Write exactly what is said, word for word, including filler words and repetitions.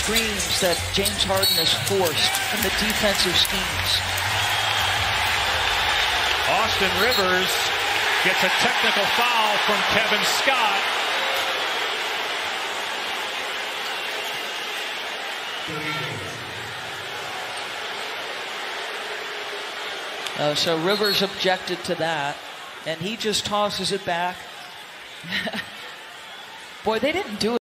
screens that James Harden has forced in the defensive schemes. Austin Rivers gets a technical foul from Kevin Scott. Uh, so Rivers objected to that, and he just tosses it back. Boy, they didn't do it.